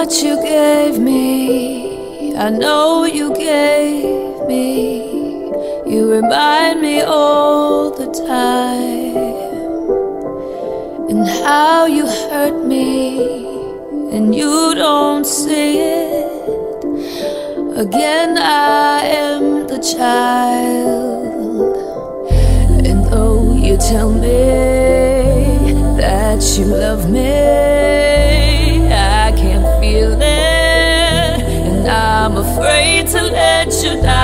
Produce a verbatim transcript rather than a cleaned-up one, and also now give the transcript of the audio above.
what you gave me, I know you gave me. You remind me all the time, and how you hurt me, and you don't see it. Again I am the child, and though you tell me that you love me, I can't feel it, and I'm afraid to let you down.